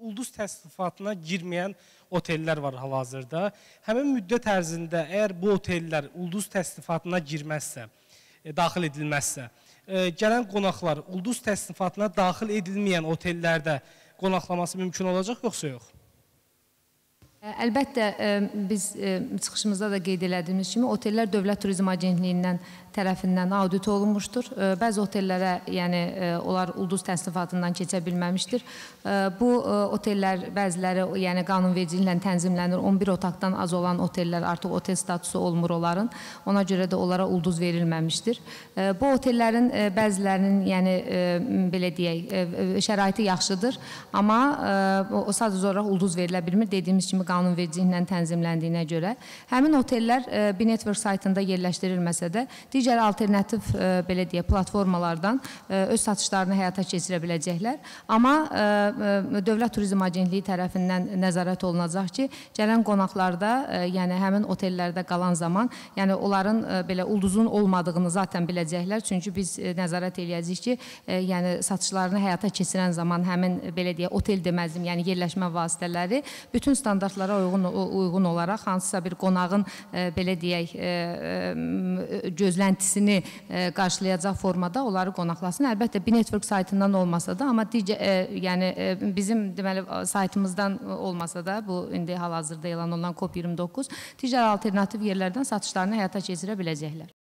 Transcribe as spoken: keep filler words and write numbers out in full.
ulduz təsnifatına girməyən otellər var hal-hazırda. Həmin müddət ərzində əgər bu otellər ulduz təsnifatına girməzsə, e, daxil edilməzsə, e, gələn qonaqlar ulduz təsnifatına daxil edilməyən otellərdə qonaqlaması mümkün olacaq, yoxsa yox? Əlbəttə, biz çıxışımızda da qeyd elədiyimiz kimi, otellər Dövlət Turizm Agentliyindən tərəfindən audit olunmuşdur. Bəzi otellərə, yəni onlar ulduz təsnifatından keçə bilməmişdir. Bu otellər bəziləri, yəni qanunvericiliklə tənzimlənir. on bir otaqdan az olan otellər artıq otel statusu olmur onların. Ona görə də onlara ulduz verilməmişdir. Bu otellərin bəzilərinin, yəni belə deyək, şəraiti yaxşıdır, amma o sadəcə olaraq ulduz verilə bilmir. Dediyimiz kimi qanunvericiliklə tənzimləndiyinə görə. Həmin otellər B-Network saytında yerləşdirilməsə də, digər alternativ, belə deyək, platformalardan öz satışlarını həyata keçirə biləcəklər. Amma Dövlət Turizm Agentliyi tərəfindən nəzarət olunacaq ki, gələn qonaqlarda, yəni həmin otellərdə qalan zaman, yəni onların belə ulduzun olmadığını zaten biləcəklər. Çünki biz nəzarət eləyəcəyik ki, yəni satışlarını həyata keçirən zaman həmin, belə deyək, otel deməzdim, yəni yerləşmə vasitələri bütün standartlara uyğun, uyğun olaraq hansısa bir qonağın, belə deyək, gözləntisini qarşılayacaq formada onları qonaqlasın. Əlbəttə, B-Network saytından olmasa da, amma digər, yəni bizim deməli saytımızdan olmasa da, bu indi hal-hazırda elan olunan COP iyirmi doqquz digər alternativ yerlərdən satışlarını həyata keçirə biləcəklər.